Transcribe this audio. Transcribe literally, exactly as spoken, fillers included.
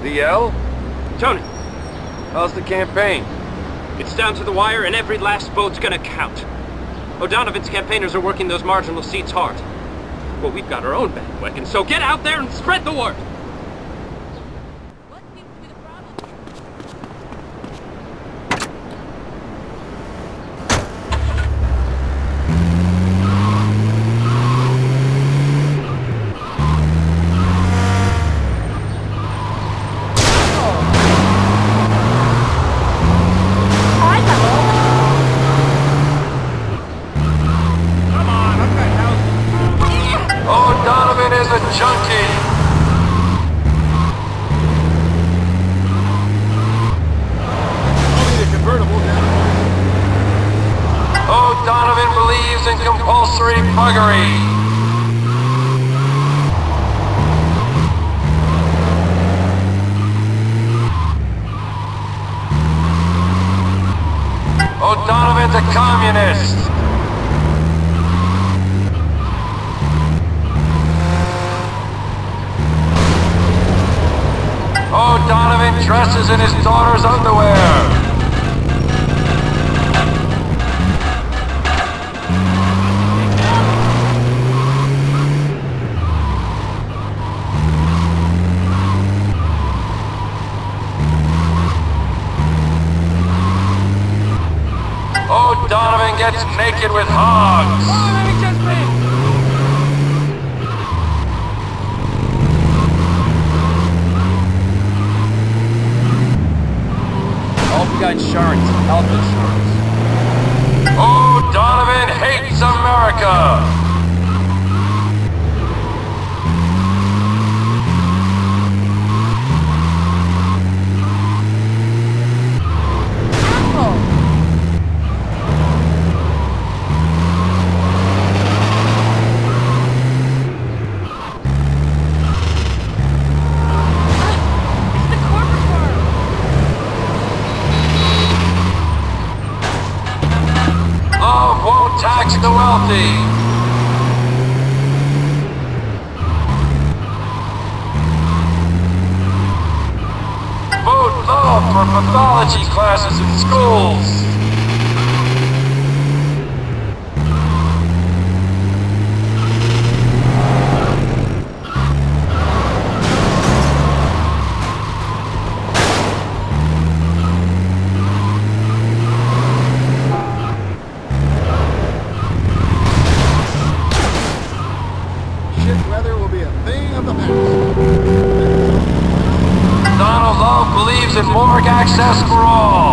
D L? Tony, How's the campaign? it's down to the wire and every last vote's gonna count. O'Donovan's campaigners are working those marginal seats hard. Well, we've got our own bandwagon, so get out there and spread the word! What seems to be the problem? O'Donovan is a junkie! O'Donovan believes in compulsory buggery! O'Donovan's a communist! O'Donovan dresses in his daughter's underwear! O'Donovan gets naked with hogs! We got insurance, health insurance. O'Donovan hates America! Love won't tax the wealthy! Vote love for pathology classes in schools! Weather will be a thing of the past. Donald Love believes in morgue access for all!